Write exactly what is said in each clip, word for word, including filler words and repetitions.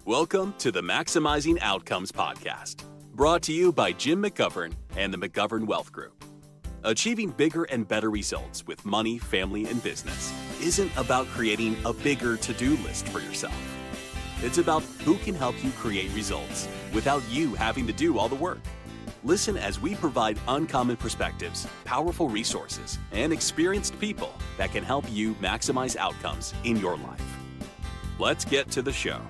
Welcome to the Maximizing Outcomes podcast, brought to you by Jim McGovern and the McGovern Wealth Group. Achieving bigger and better results with money, family, and business isn't about creating a bigger to-do list for yourself. It's about who can help you create results without you having to do all the work. Listen as we provide uncommon perspectives, powerful resources, and experienced people that can help you maximize outcomes in your life. Let's get to the show.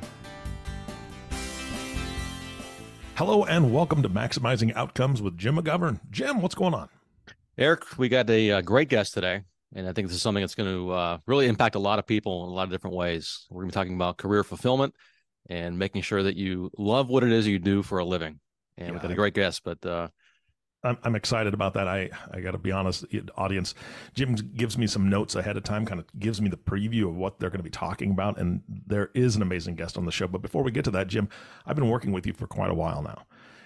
Hello and welcome to Maximizing Outcomes with Jim McGovern. Jim, what's going on? Eric, we got a, uh great guest today, and I think this is something that's going to uh, really impact a lot of people in a lot of different ways. We're going to be talking about career fulfillment and making sure that you love what it is you do for a living. And yeah, we've got a great guest, but uh, I'm, I'm excited about that. I, I got to be honest, audience, Jim gives me some notes ahead of time, kind of gives me the preview of what they're going to be talking about. And there is an amazing guest on the show. But before we get to that, Jim, I've been working with you for quite a while now.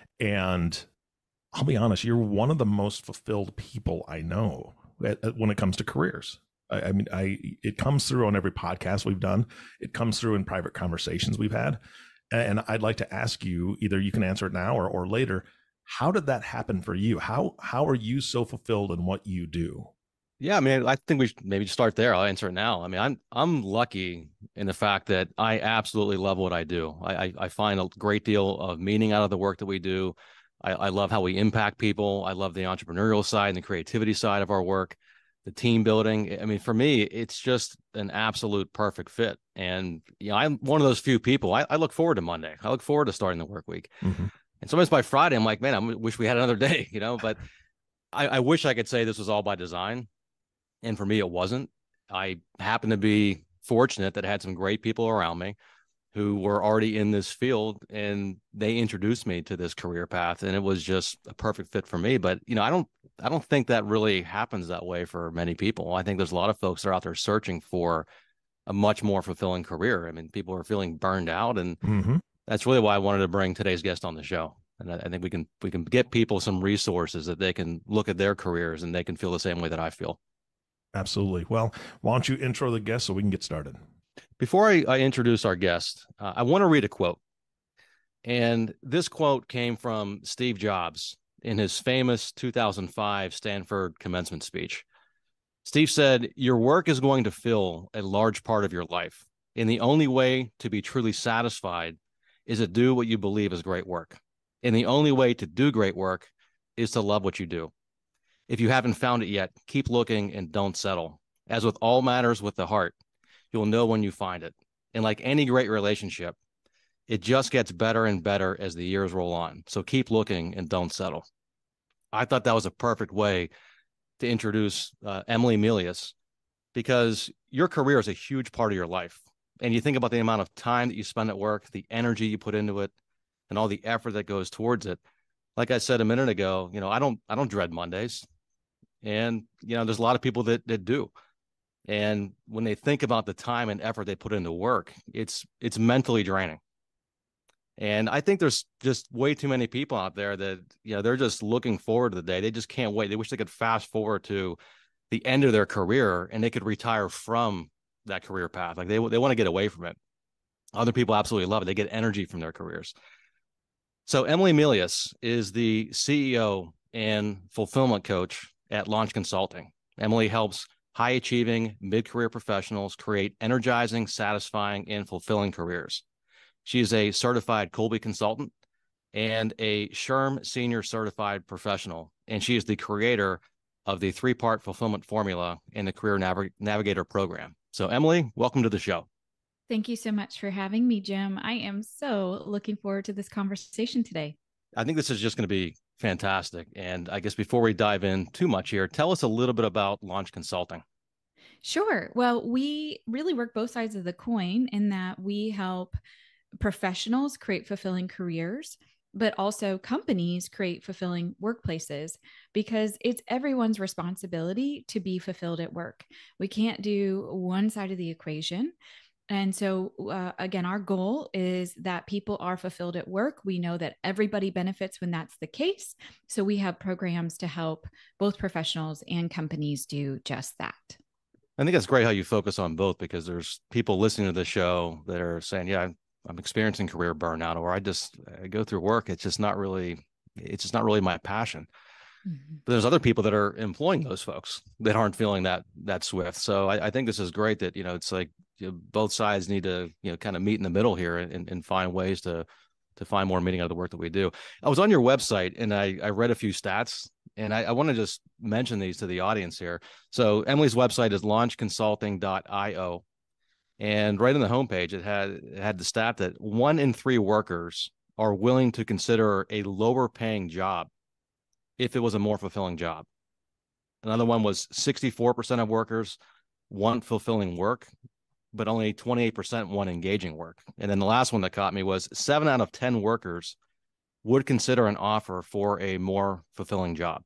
And I'll be honest, you're one of the most fulfilled people I know when it comes to careers. I, I mean, I it comes through on every podcast we've done. It comes through in private conversations we've had. And I'd like to ask you, either you can answer it now or, or later, how did that happen for you? How how are you so fulfilled in what you do? Yeah, I mean, I think we should maybe start there. I'll answer it now. I mean, I'm I'm lucky in the fact that I absolutely love what I do. I I, I find a great deal of meaning out of the work that we do. I, I love how we impact people. I love the entrepreneurial side and the creativity side of our work, the team building. I mean, for me, it's just an absolute perfect fit. And you know, I'm one of those few people. I, I look forward to Monday. I look forward to starting the work week. Mm-hmm. And sometimes by Friday, I'm like, man, I wish we had another day, you know, but I, I wish I could say this was all by design. And for me, it wasn't. I happen to be fortunate that I had some great people around me who were already in this field, and they introduced me to this career path, and it was just a perfect fit for me. But, you know, I don't, I don't think that really happens that way for many people. I think there's a lot of folks that are out there searching for a much more fulfilling career. I mean, people are feeling burned out, and mm-hmm. that's really why I wanted to bring today's guest on the show. And I, I think we can we can get people some resources that they can look at their careers and they can feel the same way that I feel. Absolutely. Well, why don't you intro the guest so we can get started? Before I, I introduce our guest, uh, I want to read a quote. And this quote came from Steve Jobs in his famous two thousand five Stanford commencement speech. Steve said, "Your work is going to fill a large part of your life, and the only way to be truly satisfied is to do what you believe is great work. And the only way to do great work is to love what you do. If you haven't found it yet, keep looking and don't settle. As with all matters with the heart, you'll know when you find it. And like any great relationship, it just gets better and better as the years roll on. So keep looking and don't settle." I thought that was a perfect way to introduce uh, Emily Melious, because your career is a huge part of your life. And you think about the amount of time that you spend at work, the energy you put into it, and all the effort that goes towards it. Like I said a minute ago, you know, I don't, I don't dread Mondays. And, you know, there's a lot of people that, that do. And when they think about the time and effort they put into work, it's, it's mentally draining. And I think there's just way too many people out there that, you know, they're just looking forward to the day. They just can't wait. They wish they could fast forward to the end of their career and they could retire from that career path. Like they, they want to get away from it. Other people absolutely love it. They get energy from their careers. So Emily Melious is the C E O and fulfillment coach at Launch Consulting. Emily helps high-achieving mid-career professionals create energizing, satisfying, and fulfilling careers. She is a certified Colby consultant and a SHRM Senior Certified Professional, and she is the creator of the three-part fulfillment formula in the Career Nav- Navigator Program. So Emily, welcome to the show. Thank you so much for having me, Jim. I am so looking forward to this conversation today. I think this is just going to be fantastic. And I guess before we dive in too much here, tell us a little bit about Launch Consulting. Sure. Well, we really work both sides of the coin in that we help professionals create fulfilling careers, but also companies create fulfilling workplaces, because it's everyone's responsibility to be fulfilled at work. We can't do one side of the equation. And so, uh, again, our goal is that people are fulfilled at work. We know that everybody benefits when that's the case. So we have programs to help both professionals and companies do just that. I think that's great how you focus on both, because there's people listening to the show that are saying, yeah, I'm experiencing career burnout, or I just I go through work. It's just not really, it's just not really my passion. Mm-hmm. But there's other people that are employing those folks that aren't feeling that that swift. So I, I think this is great that, you know, it's like, you know, both sides need to, you know, kind of meet in the middle here and, and find ways to to find more meaning out of the work that we do. I was on your website and I, I read a few stats, and I, I want to just mention these to the audience here. So Emily's website is launch consulting dot io. And right on the homepage, it had, it had the stat that one in three workers are willing to consider a lower paying job if it was a more fulfilling job. Another one was sixty-four percent of workers want fulfilling work, but only twenty-eight percent want engaging work. And then the last one that caught me was seven out of ten workers would consider an offer for a more fulfilling job.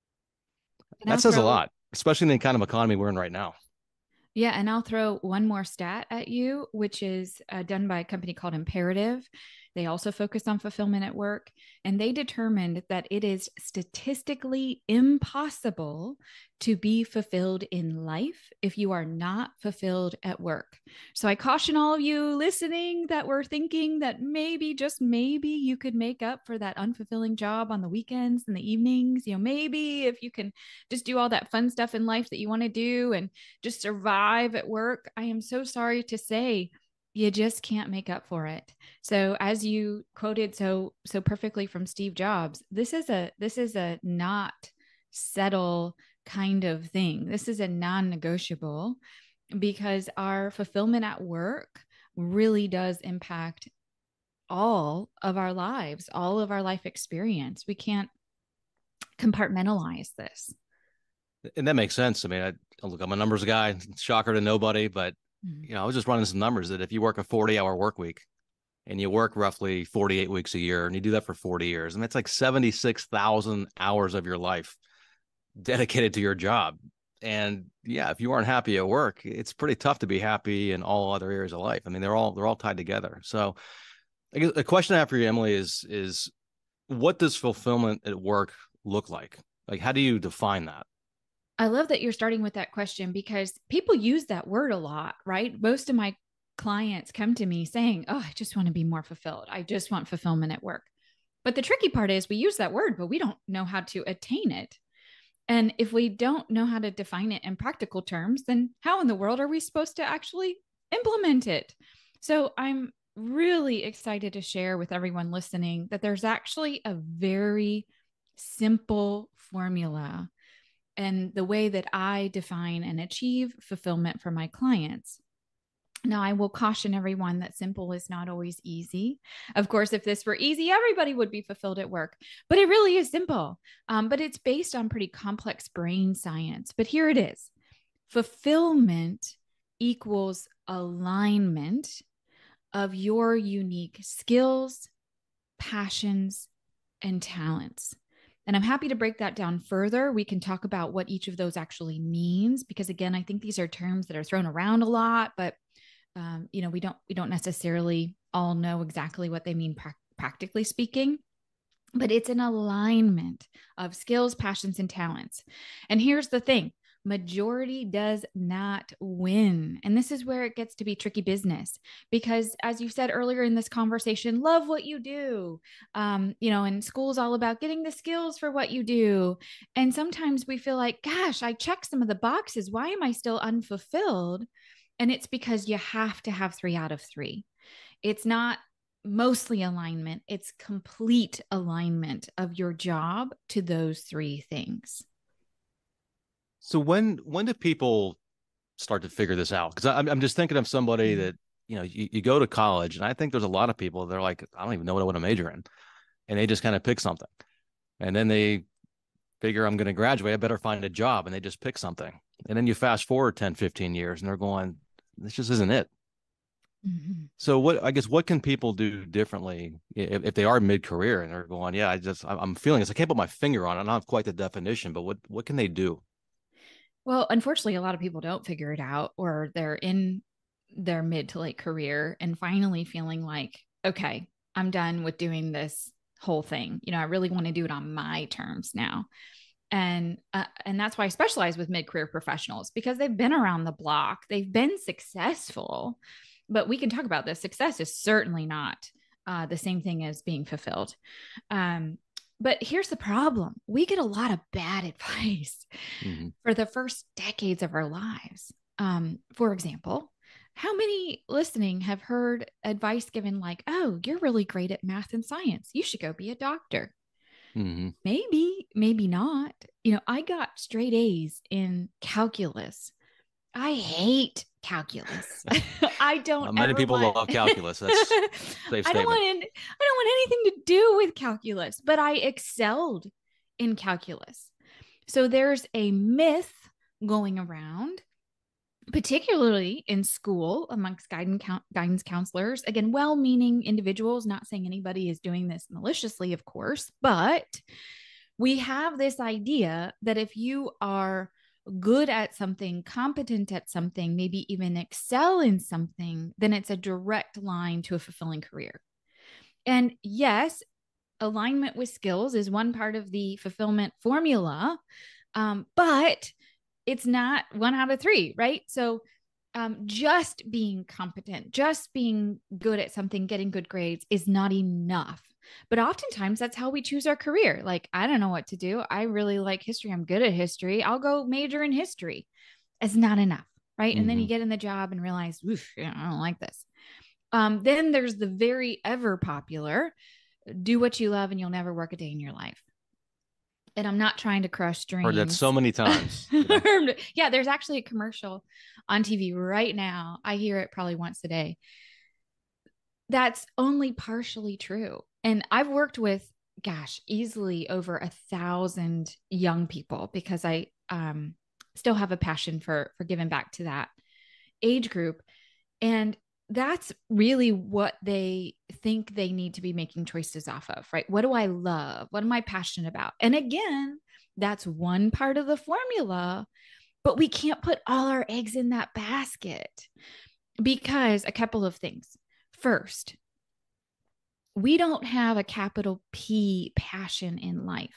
And That I'll says a throw, lot, especially in the kind of economy we're in right now. yeah, and I'll throw one more stat at you, which is uh, done by a company called Imperative. They also focus on fulfillment at work, and they determined that it is statistically impossible to be fulfilled in life if you are not fulfilled at work. So I caution all of you listening that were thinking that maybe, just maybe, you could make up for that unfulfilling job on the weekends and the evenings. You know, maybe if you can just do all that fun stuff in life that you want to do and just survive at work, I am so sorry to say, you just can't make up for it. So as you quoted so so perfectly from Steve Jobs, this is a this is a not settle kind of thing. This is a non-negotiable, because our fulfillment at work really does impact all of our lives, all of our life experience. We can't compartmentalize this. And that makes sense. I mean, I look, I'm a numbers guy, shocker to nobody, but you know, I was just running some numbers that if you work a forty hour work week and you work roughly forty-eight weeks a year and you do that for forty years, and that's like seventy-six thousand hours of your life dedicated to your job. And yeah, if you aren't happy at work, it's pretty tough to be happy in all other areas of life. I mean, they're all, they're all tied together. So I guess a question I have for you, Emily, is, is what does fulfillment at work look like? Like, how do you define that? I love that you're starting with that question, because people use that word a lot, right? Most of my clients come to me saying, oh, I just want to be more fulfilled. I just want fulfillment at work. But the tricky part is we use that word, but we don't know how to attain it. And if we don't know how to define it in practical terms, then how in the world are we supposed to actually implement it? So I'm really excited to share with everyone listening that there's actually a very simple formula and the way that I define and achieve fulfillment for my clients. Now, I will caution everyone that simple is not always easy. Of course, if this were easy, everybody would be fulfilled at work, but it really is simple. Um, but it's based on pretty complex brain science. But here it is. Fulfillment equals alignment of your unique skills, passions, and talents. And I'm happy to break that down further. We can talk about what each of those actually means, because again, I think these are terms that are thrown around a lot, but um, you know, we don't we don't necessarily all know exactly what they mean pra- practically speaking. But it's an alignment of skills, passions, and talents. And here's the thing. Majority does not win. And this is where it gets to be tricky business, because as you said earlier in this conversation, love what you do. Um, you know, and school's all about getting the skills for what you do. And sometimes we feel like, gosh, I checked some of the boxes. Why am I still unfulfilled? And it's because you have to have three out of three. It's not mostly alignment. It's complete alignment of your job to those three things. So when when do people start to figure this out? Because I'm I'm just thinking of somebody mm-hmm. that, you know, you, you go to college, and I think there's a lot of people, they're like, I don't even know what I want to major in. And they just kind of pick something. And then they figure, I'm going to graduate, I better find a job. And they just pick something. And then you fast forward ten, fifteen years, and they're going, this just isn't it. Mm-hmm. So what, I guess, what can people do differently if, if they are mid-career and they're going, yeah, I just, I'm feeling this. I can't put my finger on it. I don't have quite the definition, but what, what can they do? Well, unfortunately, a lot of people don't figure it out, or they're in their mid to late career and finally feeling like, okay, I'm done with doing this whole thing. You know, I really want to do it on my terms now. And, uh, and that's why I specialize with mid-career professionals, because they've been around the block, they've been successful, but we can talk about this. Success is certainly not uh, the same thing as being fulfilled. Um, but here's the problem. We get a lot of bad advice mm-hmm. for the first decades of our lives. Um, for example, how many listening have heard advice given like, oh, you're really great at math and science. You should go be a doctor. Mm-hmm. Maybe, maybe not. You know, I got straight A's in calculus. I hate calculus. I don't. Uh, many people want... love calculus. That's a safe statement. I don't want. In, I don't want anything to do with calculus, but I excelled in calculus. So there's a myth going around, particularly in school amongst guidance guidance counselors. Again, well-meaning individuals. Not saying anybody is doing this maliciously, of course, but we have this idea that if you are good at something, competent at something, maybe even excel in something, then it's a direct line to a fulfilling career. And yes, alignment with skills is one part of the fulfillment formula, um, but it's not one out of three, right? So um, just being competent, just being good at something, getting good grades is not enough. But oftentimes that's how we choose our career. Like, I don't know what to do. I really like history. I'm good at history. I'll go major in history. It's not enough, right? Mm-hmm. And then you get in the job and realize, oof, you know, I don't like this. Um, then there's the very ever popular, do what you love and you'll never work a day in your life. And I'm not trying to crush dreams. Heard that so many times. You know? Yeah, there's actually a commercial on T V right now. I hear it probably once a day. That's only partially true. And I've worked with, gosh, easily over a thousand young people because I um, still have a passion for, for giving back to that age group. And that's really what they think they need to be making choices off of, right? What do I love? What am I passionate about? And again, that's one part of the formula, but we can't put all our eggs in that basket because a couple of things. First, we don't have a capital P passion in life.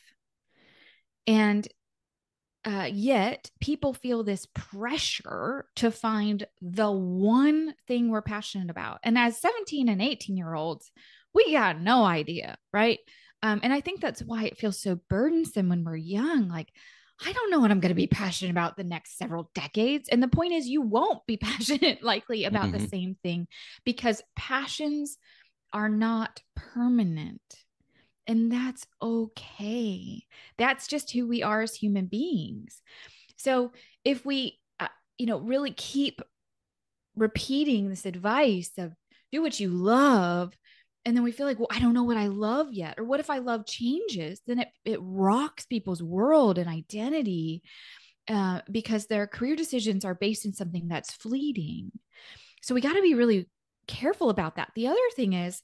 And uh, yet people feel this pressure to find the one thing we're passionate about. And as seventeen and eighteen year olds, we got no idea, right? Um, and I think that's why it feels so burdensome when we're young. Like, I don't know what I'm going to be passionate about the next several decades. And the point is, you won't be passionate likely about mm-hmm. the same thing because passions are not permanent. And that's okay. That's just who we are as human beings. So if we, uh, you know, really keep repeating this advice of do what you love, and then we feel like, well, I don't know what I love yet. Or what if I love changes? Then it, it rocks people's world and identity uh, because their career decisions are based in something that's fleeting. So we got to be really careful about that. The other thing is,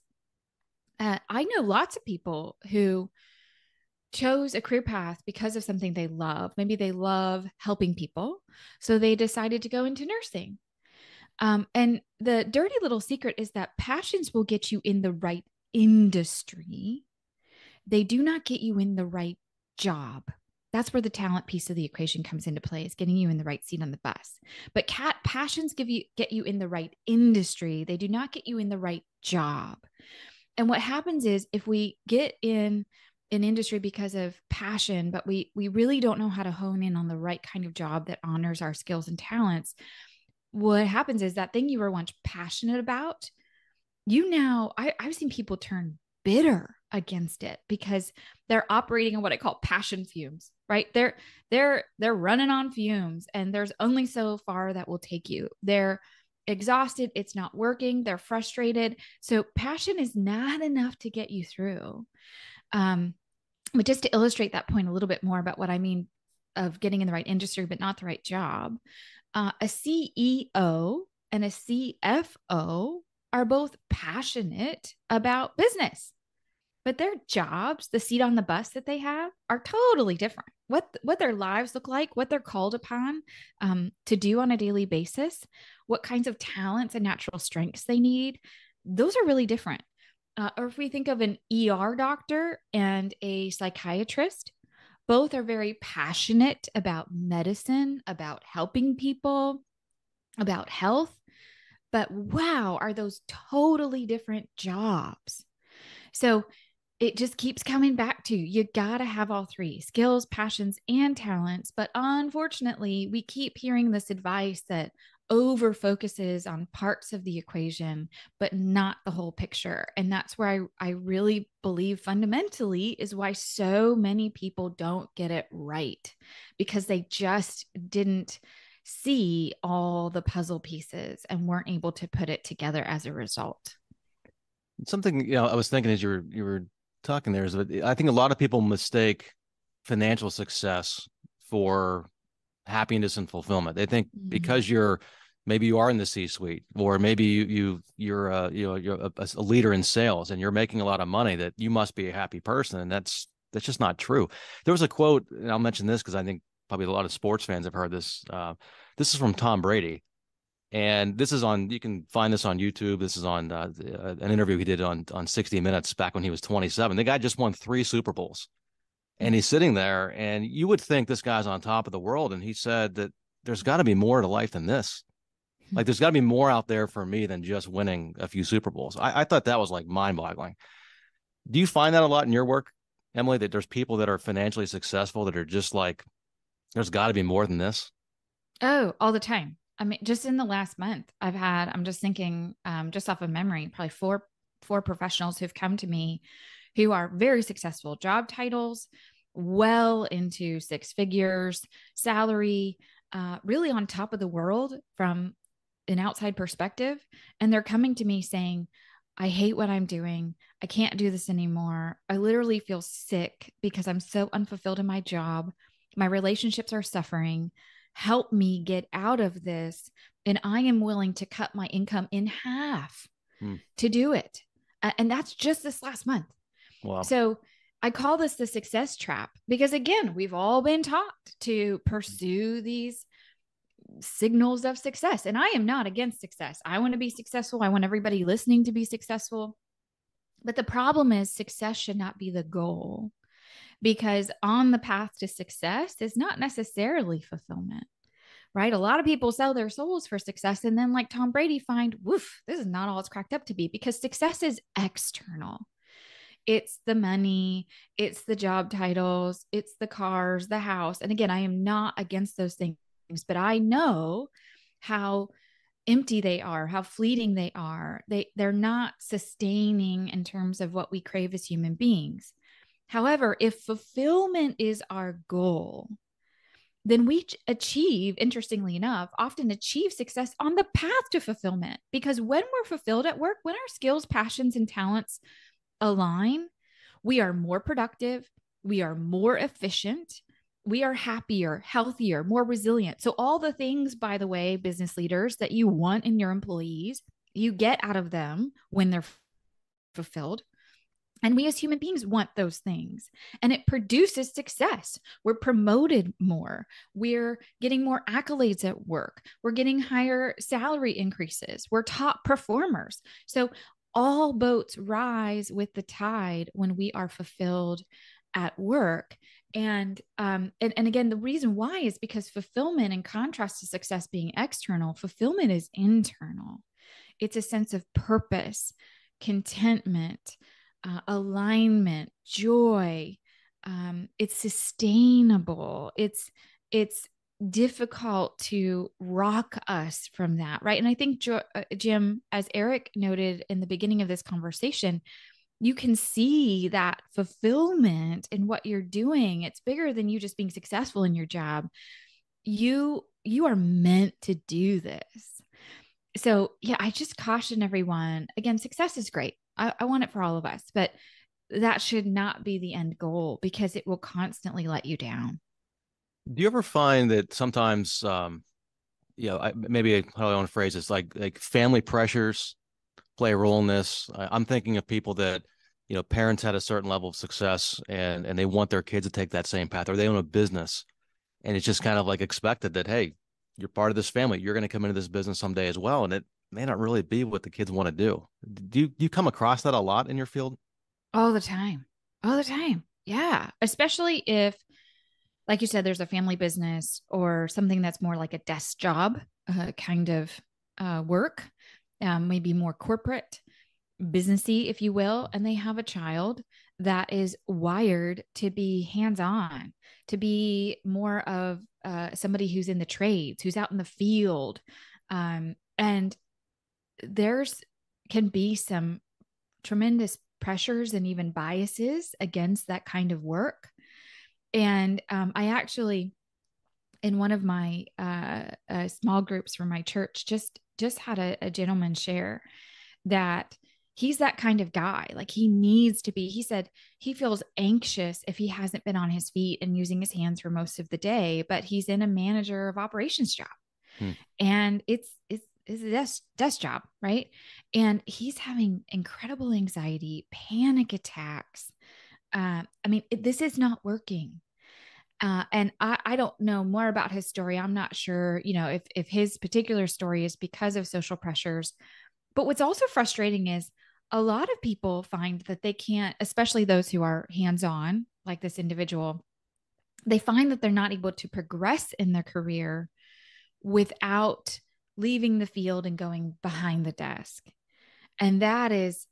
uh, I know lots of people who chose a career path because of something they love. Maybe they love helping people, so they decided to go into nursing. Um, and the dirty little secret is that passions will get you in the right industry. They do not get you in the right job. That's where the talent piece of the equation comes into play, is getting you in the right seat on the bus. But cat passions give you get you in the right industry. They do not get you in the right job. And what happens is, if we get in an industry because of passion, but we we really don't know how to hone in on the right kind of job that honors our skills and talents, what happens is that thing you were once passionate about, you now, I, I've seen people turn bitter against it because they're operating on what I call passion fumes, right? They're, they're, they're running on fumes, and there's only so far that will take you. They're exhausted. It's not working. They're frustrated. So passion is not enough to get you through. Um, but just to illustrate that point a little bit more about what I mean of getting in the right industry, but not the right job, uh, a C E O and a C F O are both passionate about business, but their jobs, the seat on the bus that they have, are totally different. What, what their lives look like, what they're called upon um, to do on a daily basis, what kinds of talents and natural strengths they need, those are really different. Uh, or if we think of an E R doctor and a psychiatrist, both are very passionate about medicine, about helping people, about health. but wow, are those totally different jobs. So it just keeps coming back to you got to have all three skills, passions, and talents. But unfortunately, we keep hearing this advice that over focuses on parts of the equation, but not the whole picture. And that's where I, I really believe fundamentally is why so many people don't get it right, because they just didn't see all the puzzle pieces and weren't able to put it together as a result. Something, you know, I was thinking as you were, you were talking there is that I think a lot of people mistake financial success for happiness and fulfillment. They think mm-hmm. because you're, maybe you are in the C-suite, or maybe you, you you're a, you know, you're a, a leader in sales and you're making a lot of money, that you must be a happy person. And that's, that's just not true. There was a quote, and I'll mention this because I think probably a lot of sports fans have heard this. Uh, this is from Tom Brady. And this is on, you can find this on YouTube. This is on uh, an interview he did on, on sixty minutes back when he was twenty-seven. The guy just won three Super Bowls. And he's sitting there, and you would think this guy's on top of the world. And he said that there's got to be more to life than this. Like, there's got to be more out there for me than just winning a few Super Bowls. I, I thought that was like mind-boggling. Do you find that a lot in your work, Emily, that there's people that are financially successful that are just like, there's got to be more than this? Oh, all the time. I mean, just in the last month, I've had, I'm just thinking, um, just off of memory, probably four, four professionals who've come to me who are very successful, job titles, well into six figures, salary, uh, really on top of the world from an outside perspective. And they're coming to me saying, I hate what I'm doing. I can't do this anymore. I literally feel sick because I'm so unfulfilled in my job. My relationships are suffering. Help me get out of this. And I am willing to cut my income in half hmm. to do it. And that's just this last month. Wow. So I call this the success trap because, again, we've all been taught to pursue these signals of success. And I am not against success. I want to be successful. I want everybody listening to be successful. But the problem is success should not be the goal, because on the path to success is not necessarily fulfillment, right? A lot of people sell their souls for success. And then, like Tom Brady, find, woof, this is not all it's cracked up to be, because success is external. It's the money, it's the job titles, it's the cars, the house. And again, I am not against those things, but I know how empty they are, how fleeting they are. They, they're not sustaining in terms of what we crave as human beings. However, if fulfillment is our goal, then we achieve, interestingly enough, often achieve success on the path to fulfillment. Because when we're fulfilled at work, when our skills, passions, and talents align, we are more productive, we are more efficient, we are happier, healthier, more resilient. So all the things, by the way, business leaders, that you want in your employees, you get out of them when they're fulfilled. And we as human beings want those things, and it produces success. We're promoted more. We're getting more accolades at work. We're getting higher salary increases. We're top performers. So all boats rise with the tide when we are fulfilled at work. And, um, and, and again, the reason why is because fulfillment, in contrast to success being external, fulfillment is internal. It's a sense of purpose, contentment, uh, alignment, joy. Um, it's sustainable. It's, it's difficult to rock us from that. Right. And I think, jo- uh, Jim, as Eric noted in the beginning of this conversation, you can see that fulfillment in what you're doing. It's bigger than you just being successful in your job. You, you are meant to do this. So yeah, I just caution everyone, again, success is great. I, I want it for all of us, but that should not be the end goal, because it will constantly let you down. Do you ever find that sometimes, um, you know, I, maybe how I want to phrase this, like like family pressures play a role in this? I, I'm thinking of people that, you know, parents had a certain level of success and and they want their kids to take that same path, or they own a business, and it's just kind of like expected that, hey, you're part of this family, you're going to come into this business someday as well, and it may not really be what the kids want to do. Do you, do you come across that a lot in your field? All the time, all the time. Yeah, especially if, like you said, there's a family business or something that's more like a desk job uh, kind of uh, work. um, maybe more corporate, businessy, if you will, and they have a child that is wired to be hands-on, to be more of uh, somebody who's in the trades, who's out in the field. Um, and there's can be some tremendous pressures and even biases against that kind of work. And um, I actually, in one of my uh, uh, small groups for my church, just just had a, a gentleman share that he's that kind of guy. Like he needs to be, he said he feels anxious if he hasn't been on his feet and using his hands for most of the day, but he's in a manager of operations job. Hmm. And it's, it's, it's a desk, desk job, right? And he's having incredible anxiety, panic attacks. Uh, I mean, it, this is not working. Uh, and I, I don't know more about his story. I'm not sure, you know, if, if his particular story is because of social pressures. But what's also frustrating is a lot of people find that they can't, especially those who are hands-on, like this individual, they find that they're not able to progress in their career without leaving the field and going behind the desk. And that is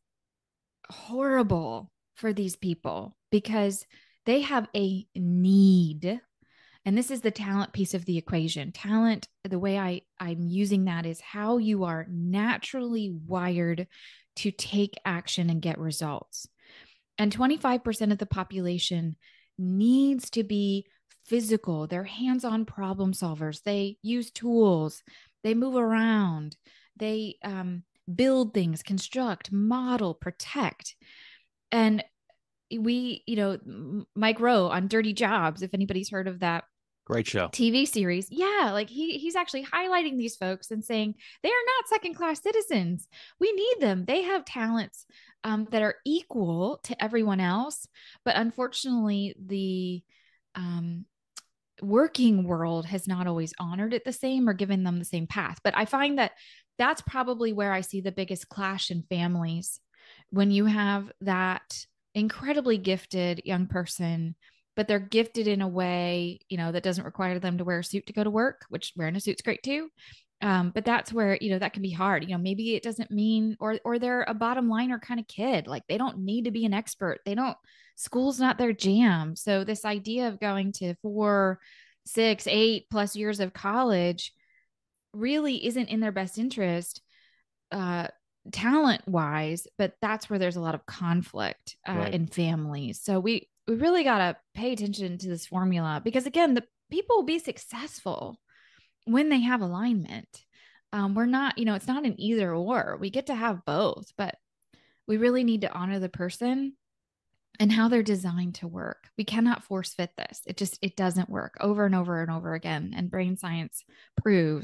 horrible for these people because they have a need. And this is the talent piece of the equation. Talent, the way I, I'm using that is how you are naturally wired to take action and get results. And twenty-five percent of the population needs to be physical. They're hands-on problem solvers. They use tools. They move around. They um, build things, construct, model, protect. And we, you know, Mike Rowe on Dirty Jobs, if anybody's heard of that great show T V series. Yeah. Like he, he's actually highlighting these folks and saying they are not second-class citizens. We need them. They have talents um, that are equal to everyone else. But unfortunately, the um, working world has not always honored it the same or given them the same path. But I find that that's probably where I see the biggest clash in families when you have that incredibly gifted young person, but they're gifted in a way, you know, that doesn't require them to wear a suit to go to work, which wearing a suit's great too. Um, but that's where, you know, that can be hard. You know, maybe it doesn't mean, or, or they're a bottom liner kind of kid. Like they don't need to be an expert. They don't, school's not their jam. So this idea of going to four, six, eight plus years of college really isn't in their best interest, uh, talent wise, but that's where there's a lot of conflict uh, right. in families. So we, we really got to pay attention to this formula because again, the people will be successful when they have alignment. Um, we're not, you know, it's not an either or. We get to have both, but we really need to honor the person and how they're designed to work. We cannot force fit this. It just, it doesn't work over and over and over again. And brain science proves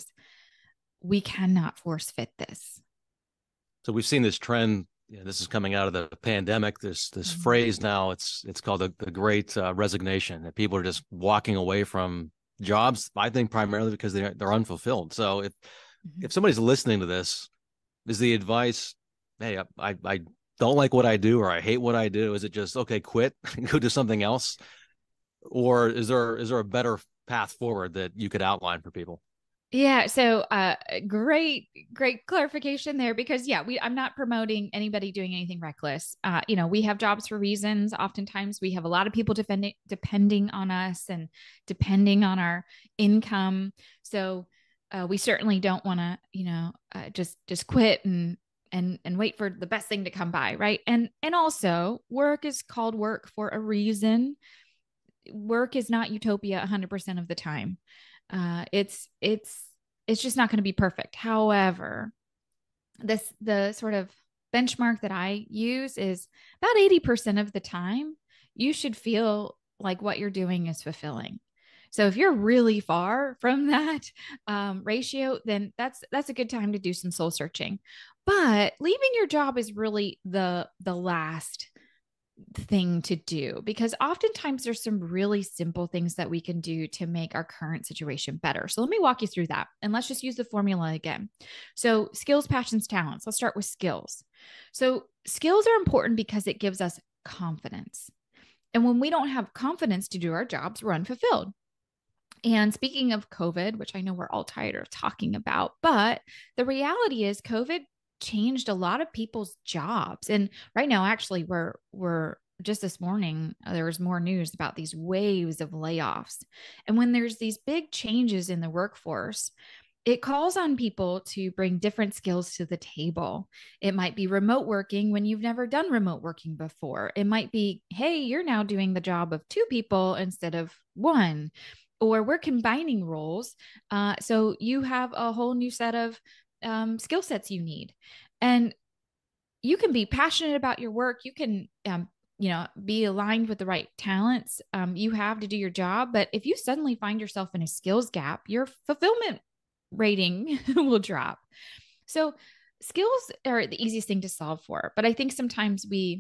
we cannot force fit this. So we've seen this trend. You know, this is coming out of the pandemic. This this mm-hmm. phrase now, it's it's called the, the great uh, resignation, that people are just walking away from jobs, I think primarily because they're, they're unfulfilled. So if mm-hmm. if somebody's listening to this, is the advice, hey, I, I don't like what I do or I hate what I do? Is it just, okay, quit and go do something else? Or is there is there a better path forward that you could outline for people? Yeah. So, uh, great, great clarification there because yeah, we, I'm not promoting anybody doing anything reckless. Uh, you know, we have jobs for reasons. Oftentimes we have a lot of people depending, depending on us and depending on our income. So, uh, we certainly don't want to, you know, uh, just, just quit and, and, and wait for the best thing to come by. Right. And, and also work is called work for a reason. Work is not utopia a hundred percent of the time. Uh, it's, it's, it's just not going to be perfect. However, this, the sort of benchmark that I use is about eighty percent of the time, you should feel like what you're doing is fulfilling. So if you're really far from that um, ratio, then that's, that's a good time to do some soul searching. But leaving your job is really the, the last thing to do because oftentimes there's some really simple things that we can do to make our current situation better. So let me walk you through that and let's just use the formula again. So skills, passions, talents. Let's start with skills. So skills are important because it gives us confidence. And when we don't have confidence to do our jobs, we're unfulfilled. And speaking of COVID, which I know we're all tired of talking about, but the reality is COVID changed a lot of people's jobs. And right now, actually, we're, we're just this morning, there was more news about these waves of layoffs. And when there's these big changes in the workforce, it calls on people to bring different skills to the table. It might be remote working when you've never done remote working before. It might be, hey, you're now doing the job of two people instead of one, or we're combining roles. Uh, so you have a whole new set of um, skill sets you need. And you can be passionate about your work. You can, um, you know, be aligned with the right talents um, you have to do your job. But if you suddenly find yourself in a skills gap, your fulfillment rating will drop. So skills are the easiest thing to solve for. But I think sometimes we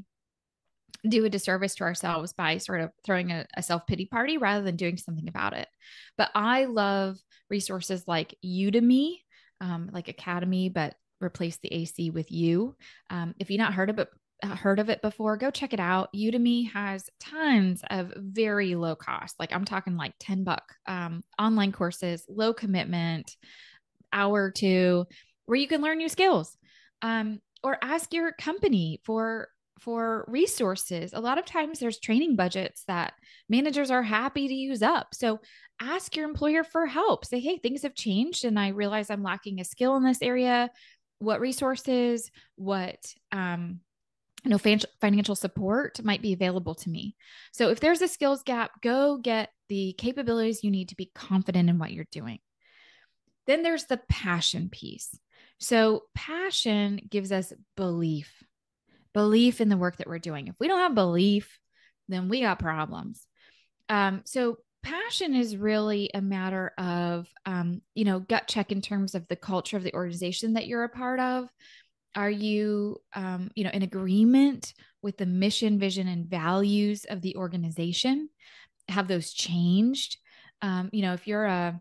do a disservice to ourselves by sort of throwing a, a self-pity party rather than doing something about it. But I love resources like Udemy, um, like Academy, but replace the A C with U. Um, if you've not heard of it, heard of it before, go check it out. Udemy has tons of very low cost. Like I'm talking like ten buck um, online courses, low commitment, hour or two, where you can learn new skills. Um, or ask your company for for resources. A lot of times there's training budgets that managers are happy to use up. So ask your employer for help. Say, hey, things have changed and I realize I'm lacking a skill in this area. What resources, what, um, you know, financial, financial support might be available to me. So if there's a skills gap, go get the capabilities you need to be confident in what you're doing. Then there's the passion piece. So passion gives us belief, belief in the work that we're doing. If we don't have belief, then we got problems. Um, so passion is really a matter of, um, you know, gut check in terms of the culture of the organization that you're a part of. Are you, um, you know, in agreement with the mission, vision, and values of the organization? Have those changed? Um, you know, if you're a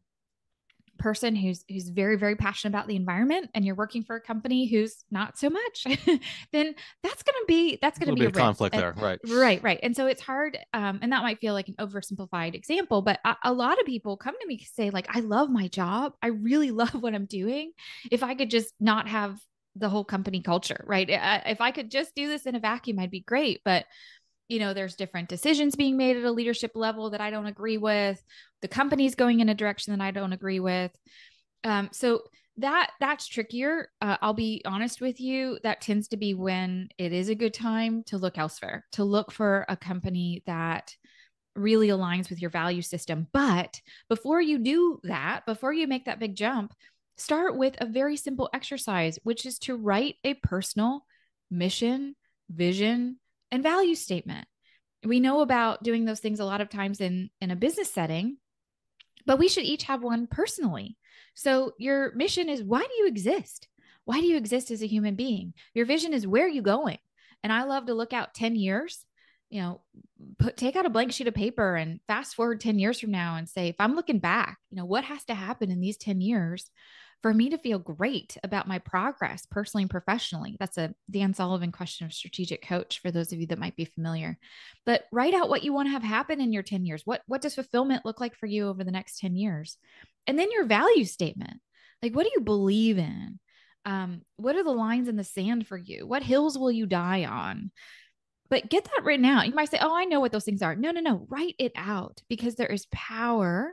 person who's who's very, very passionate about the environment and you're working for a company who's not so much, then that's going to be, that's going to be a, a conflict and, there. Right. Right. Right. And so it's hard. Um, and that might feel like an oversimplified example, but a, a lot of people come to me to say like, I love my job. I really love what I'm doing. If I could just not have the whole company culture, right? If I could just do this in a vacuum, I'd be great. But you know, there's different decisions being made at a leadership level that I don't agree with. The company's going in a direction that I don't agree with. Um, so that that's trickier. Uh, I'll be honest with you. That tends to be when it is a good time to look elsewhere, to look for a company that really aligns with your value system. But before you do that, before you make that big jump, start with a very simple exercise, which is to write a personal mission, vision, and value statement. We know about doing those things a lot of times in, in a business setting, but we should each have one personally. So your mission is, why do you exist? Why do you exist as a human being? Your vision is, where are you going? And I love to look out ten years, you know, put, take out a blank sheet of paper and fast forward ten years from now and say, if I'm looking back, you know, what has to happen in these ten years for me to feel great about my progress personally and professionally? That's a Dan Sullivan question of strategic coach for those of you that might be familiar. But write out what you want to have happen in your ten years. What, what does fulfillment look like for you over the next ten years? And then your value statement. Like, what do you believe in? Um, what are the lines in the sand for you? What hills will you die on? But get that written out. You might say, oh, I know what those things are. No, no, no. Write it out, because there is power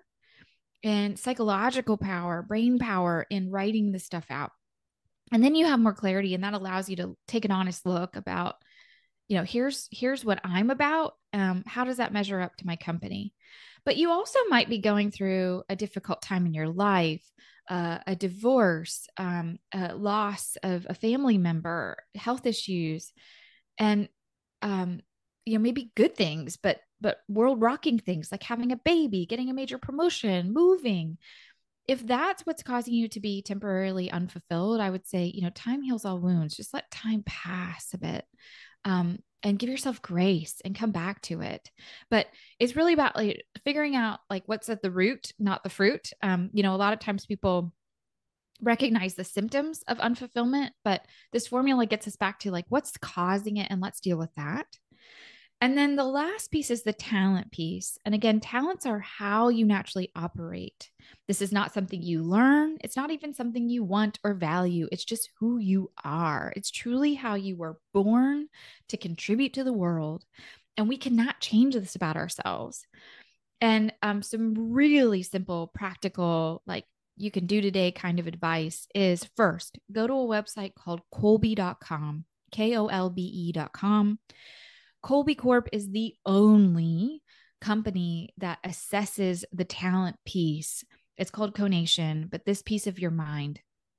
and psychological power, brain power in writing this stuff out. And then you have more clarity, and that allows you to take an honest look about, you know, here's, here's what I'm about. Um, how does that measure up to my company? But you also might be going through a difficult time in your life, uh, a divorce, um, a loss of a family member, health issues, and, um, you know, maybe good things, but but world rocking things like having a baby, getting a major promotion, moving. If that's what's causing you to be temporarily unfulfilled, I would say, you know, time heals all wounds. Just let time pass a bit, um, and give yourself grace and come back to it. But it's really about like figuring out like what's at the root, not the fruit. Um, you know, a lot of times people recognize the symptoms of unfulfillment, but this formula gets us back to like, what's causing it? And let's deal with that. And then the last piece is the talent piece. And again, talents are how you naturally operate. This is not something you learn. It's not even something you want or value. It's just who you are. It's truly how you were born to contribute to the world. And we cannot change this about ourselves. And um, some really simple, practical, like you can do today kind of advice is first, go to a website called Kolbe dot com, K O L B E dot com. Kolbe Corp is the only company that assesses the talent piece. It's called Conation, but this piece of your mind.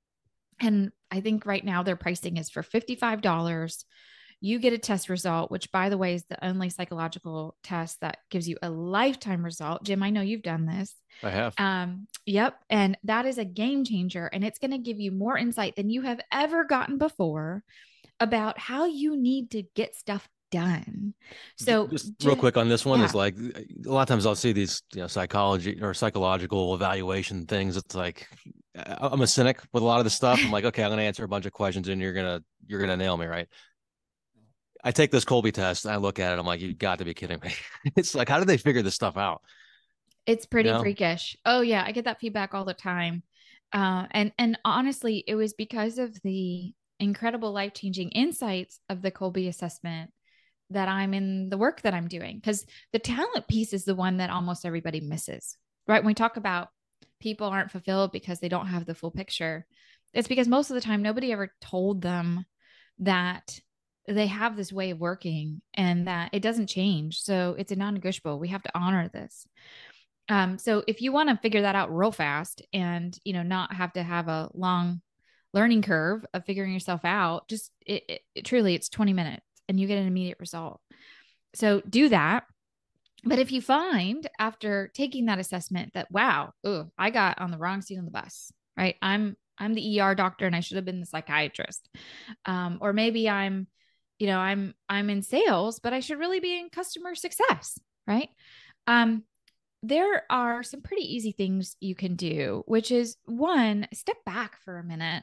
And I think right now their pricing is for fifty-five dollars. You get a test result, which, by the way, is the only psychological test that gives you a lifetime result. Jim, I know you've done this. I have. Um, yep. And that is a game changer. And it's going to give you more insight than you have ever gotten before about how you need to get stuff done. So just real quick on this one yeah. is like a lot of times I'll see these, you know, psychology or psychological evaluation things. It's like I'm a cynic with a lot of this stuff. I'm like, okay, I'm going to answer a bunch of questions and you're gonna you're gonna nail me, right? I take this Kolbe test and I look at it. I'm like, you got to be kidding me. It's like, how did they figure this stuff out? It's pretty You know? freakish. Oh yeah, I get that feedback all the time. Uh, and and honestly, it was because of the incredible life-changing insights of the Kolbe assessment that I'm in the work that I'm doing. Because the talent piece is the one that almost everybody misses, right? When we talk about people aren't fulfilled because they don't have the full picture, it's because most of the time nobody ever told them that they have this way of working and that it doesn't change. So it's a non-negotiable. We have to honor this. Um, so if you want to figure that out real fast and, you know, not have to have a long learning curve of figuring yourself out, just it, it, it truly, it's twenty minutes and you get an immediate result. So do that. But if you find after taking that assessment that, wow, ooh, I got on the wrong seat on the bus, right? I'm, I'm the E R doctor and I should have been the psychiatrist. Um, or maybe I'm, you know, I'm, I'm in sales, but I should really be in customer success, right? Um, there are some pretty easy things you can do, which is one, step back for a minute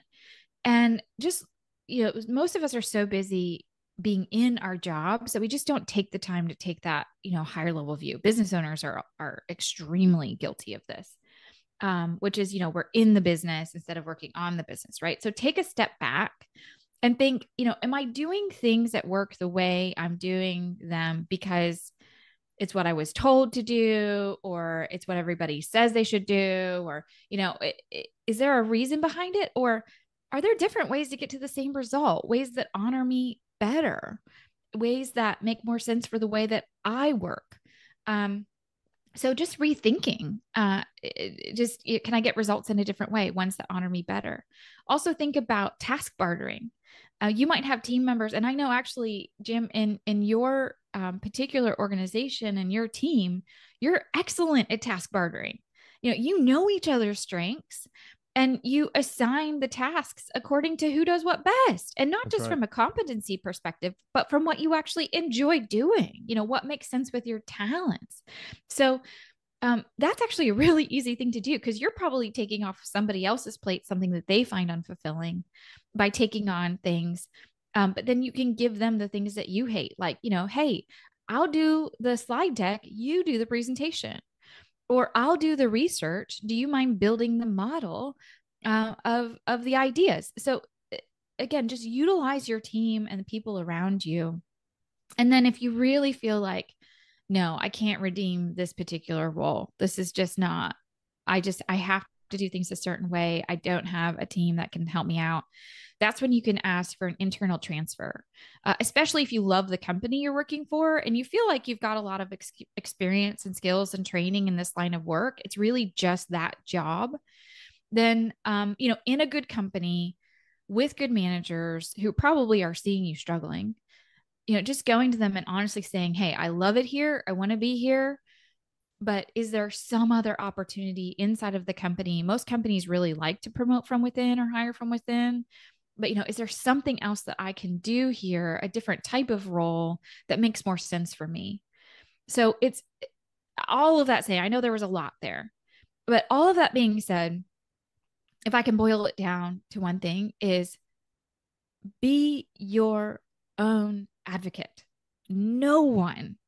and just, you know, most of us are so busy being in our jobs that we just don't take the time to take that, you know, higher level view. Business owners are, are extremely guilty of this, um, which is, you know, we're in the business instead of working on the business, right? So take a step back and think, you know, am I doing things at work the way I'm doing them because it's what I was told to do, or it's what everybody says they should do, or, you know, it, it, is there a reason behind it? Or are there different ways to get to the same result, ways that honor me better, ways that make more sense for the way that I work? Um, so just rethinking, uh, it, just it, can I get results in a different way, ones that honor me better? Also think about task bartering. Uh, you might have team members, and I know actually, Jim, in in your um, particular organization and your team, you're excellent at task bartering. You know, you know each other's strengths, and you assign the tasks according to who does what best, and not That's just right. from a competency perspective, but from what you actually enjoy doing. You know, what makes sense with your talents. So um, that's actually a really easy thing to do because you're probably taking off somebody else's plate something that they find unfulfilling by taking on things. Um, but then you can give them the things that you hate, like, you know, hey, I'll do the slide deck, you do the presentation, or I'll do the research. Do you mind building the model uh, of of the ideas? So again, just utilize your team and the people around you. And then if you really feel like, no, I can't redeem this particular role. This is just not, I just, I have to do things a certain way. I don't have a team that can help me out. That's when you can ask for an internal transfer, uh, especially if you love the company you're working for and you feel like you've got a lot of ex- experience and skills and training in this line of work. It's really just that job. Then, um, you know, in a good company with good managers who probably are seeing you struggling, you know, just going to them and honestly saying, hey, I love it here. I want to be here. But is there some other opportunity inside of the company? Most companies really like to promote from within or hire from within. But, you know, is there something else that I can do here, a different type of role that makes more sense for me? So it's all of that saying, I know there was a lot there, but all of that being said, if I can boil it down to one thing is be your own advocate. No one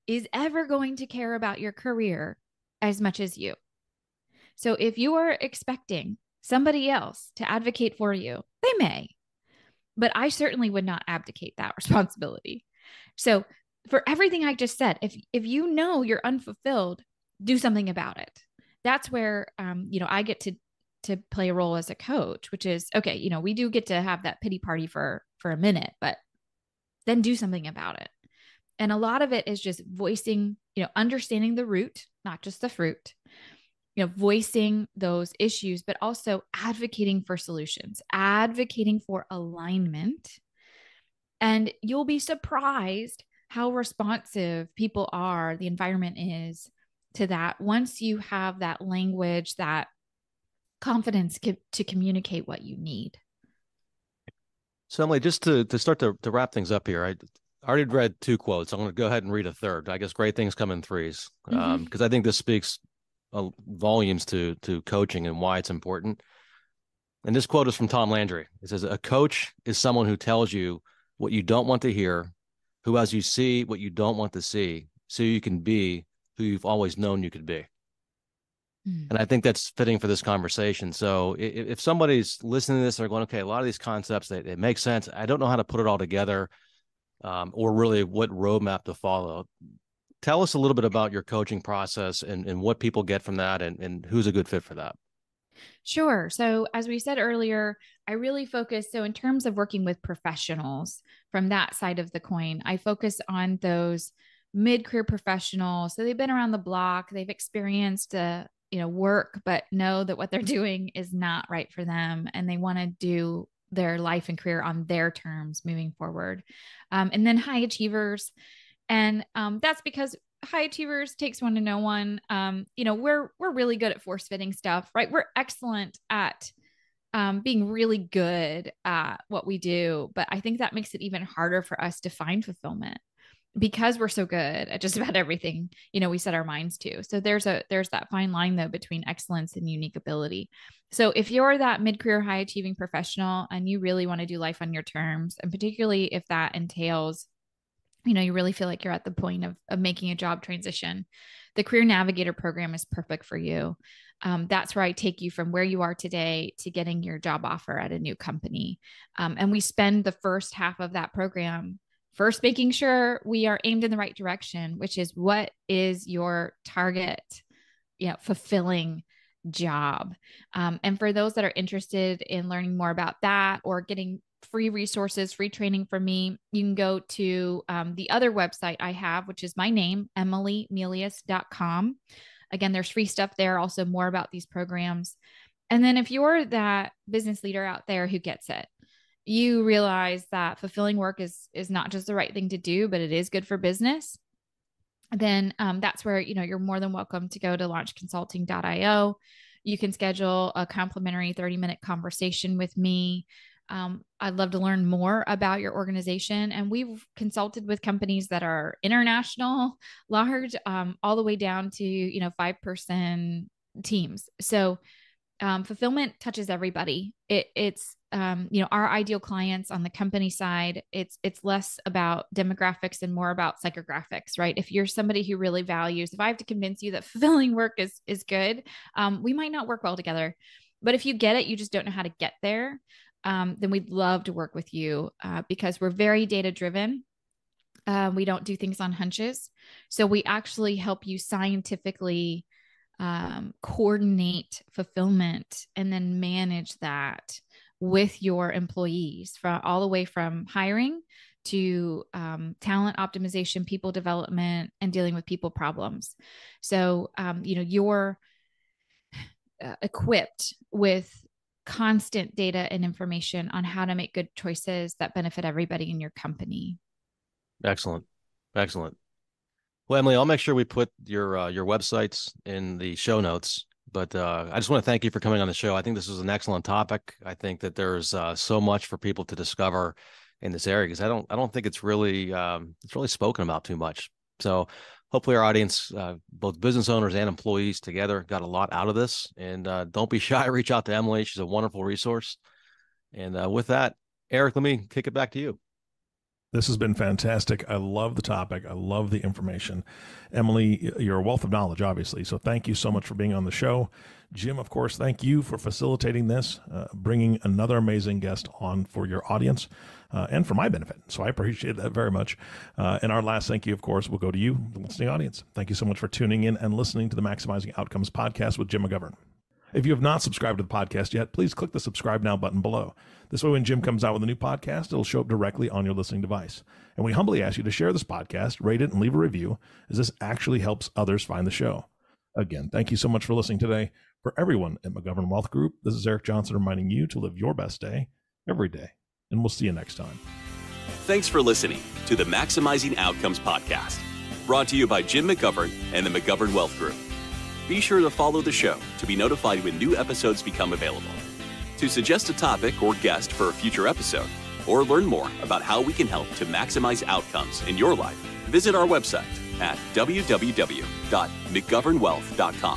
is ever going to care about your career as much as you. So if you are expecting somebody else to advocate for you, they may, but I certainly would not abdicate that responsibility. So for everything I just said, if if you know you're unfulfilled, do something about it. That's where um, you know, I get to to play a role as a coach, which is, okay, you know, we do get to have that pity party for for a minute, but then do something about it. And a lot of it is just voicing, you know, understanding the root, not just the fruit, you know, voicing those issues, but also advocating for solutions, advocating for alignment. And you'll be surprised how responsive people are, the environment is to that once you have that language, that confidence to communicate what you need. So Emily, just to, to start to, to wrap things up here, I already read two quotes. I'm going to go ahead and read a third. I guess great things come in threes, because mm-hmm. um, I think this speaks uh, volumes to to coaching and why it's important. And this quote is from Tom Landry. It says, "A coach is someone who tells you what you don't want to hear, who has you see what you don't want to see, so you can be who you've always known you could be." Mm. And I think that's fitting for this conversation. So if, if somebody's listening to this, they're going, okay, a lot of these concepts, they, it makes sense. I don't know how to put it all together, um, or really what roadmap to follow. Tell us a little bit about your coaching process and, and what people get from that, and, and who's a good fit for that. Sure. So as we said earlier, I really focus. So in terms of working with professionals from that side of the coin, I focus on those mid-career professionals. So they've been around the block, they've experienced uh, you know, work, but know that what they're doing is not right for them. And they want to do their life and career on their terms moving forward. Um, and then high achievers. And um, that's because high achievers takes one to know one. Um, you know, we're, we're really good at force fitting stuff, right? We're excellent at um, being really good at what we do. But I think that makes it even harder for us to find fulfillment because we're so good at just about everything, you know, we set our minds to. So there's a, there's that fine line though, between excellence and unique ability. So if you're that mid-career high achieving professional and you really want to do life on your terms, and particularly if that entails, you know, you really feel like you're at the point of, of making a job transition, the Career Navigator Program is perfect for you. Um, that's where I take you from where you are today to getting your job offer at a new company. Um, and we spend the first half of that program first making sure we are aimed in the right direction, which is, what is your target, you know, fulfilling job? Um, and for those that are interested in learning more about that or getting free resources, free training from me, you can go to um, the other website I have, which is my name, emily melious dot com. Again, there's free stuff there, also more about these programs. And then if you're that business leader out there who gets it, you realize that fulfilling work is, is not just the right thing to do, but it is good for business, then um, that's where, you know, you're more than welcome to go to launch consulting dot io. You can schedule a complimentary thirty minute conversation with me. Um, I'd love to learn more about your organization. And we've consulted with companies that are international, large, um, all the way down to, you know, five person teams. So um, fulfillment touches everybody. It, it's, um, you know, our ideal clients on the company side, it's, it's less about demographics and more about psychographics, right? If you're somebody who really values, if I have to convince you that fulfilling work is, is good, um, we might not work well together. But if you get it, you just don't know how to get there. Um, then we'd love to work with you uh, because we're very data driven. Uh, we don't do things on hunches. So we actually help you scientifically um, coordinate fulfillment and then manage that with your employees, from all the way from hiring to um, talent optimization, people development, and dealing with people problems. So, um, you know, you're uh, equipped with constant data and information on how to make good choices that benefit everybody in your company. Excellent. Excellent. Well, Emily, I'll make sure we put your uh, your websites in the show notes. But uh, I just want to thank you for coming on the show. I think this was an excellent topic. I think that there's uh, so much for people to discover in this area, because I don't I don't think it's really um, it's really spoken about too much. So hopefully our audience, uh, both business owners and employees together, got a lot out of this. And uh, don't be shy. Reach out to Emily. She's a wonderful resource. And uh, with that, Eric, let me kick it back to you. This has been fantastic. I love the topic. I love the information. Emily, you're a wealth of knowledge, obviously. So thank you so much for being on the show. Jim, of course, thank you for facilitating this, uh, bringing another amazing guest on for your audience uh, and for my benefit. So I appreciate that very much. Uh, and our last thank you, of course, will go to you, the listening audience. Thank you so much for tuning in and listening to the Maximizing Outcomes podcast with Jim McGovern. If you have not subscribed to the podcast yet, please click the subscribe now button below. This way, when Jim comes out with a new podcast, it'll show up directly on your listening device. And we humbly ask you to share this podcast, rate it, and leave a review, as this actually helps others find the show. Again, thank you so much for listening today. For everyone at McGovern Wealth Group, this is Eric Johnson reminding you to live your best day every day. And we'll see you next time. Thanks for listening to the Maximizing Outcomes podcast, brought to you by Jim McGovern and the McGovern Wealth Group. Be sure to follow the show to be notified when new episodes become available. To suggest a topic or guest for a future episode, or learn more about how we can help to maximize outcomes in your life, visit our website at w w w dot mcgovern wealth dot com.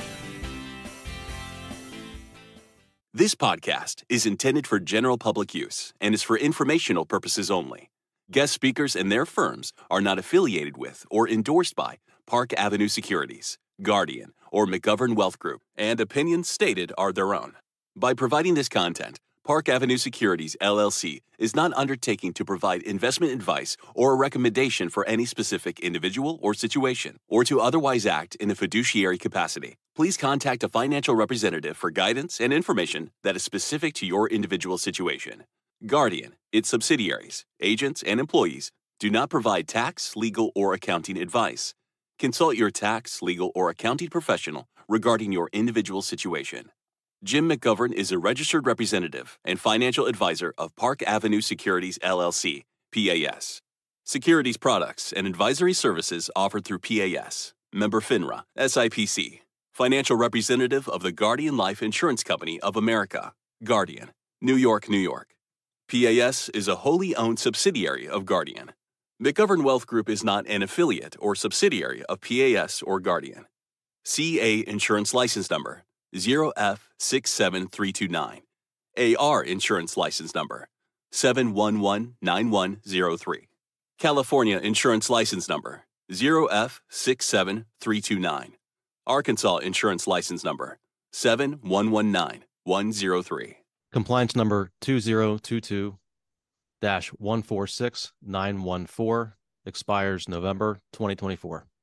This podcast is intended for general public use and is for informational purposes only. Guest speakers and their firms are not affiliated with or endorsed by Park Avenue Securities, Guardian, or McGovern Wealth Group, and opinions stated are their own. By providing this content, Park Avenue Securities, L L C is not undertaking to provide investment advice or a recommendation for any specific individual or situation, or to otherwise act in a fiduciary capacity. Please contact a financial representative for guidance and information that is specific to your individual situation. Guardian, its subsidiaries, agents, and employees do not provide tax, legal, or accounting advice. Consult your tax, legal, or accounting professional regarding your individual situation. Jim McGovern is a registered representative and financial advisor of Park Avenue Securities, L L C, P A S. Securities products and advisory services offered through P A S, member FINRA, S I P C. Financial representative of the Guardian Life Insurance Company of America, Guardian, New York, New York. P A S is a wholly owned subsidiary of Guardian. McGovern Wealth Group is not an affiliate or subsidiary of P A S or Guardian. C A Insurance License Number zero F six seven three two nine. A R Insurance License Number seven one one nine one zero three. California Insurance License Number zero F six seven three two nine. Arkansas Insurance License Number seven one one nine one zero three. Compliance number two zero two two dash one four six nine one four expires November twenty twenty-four.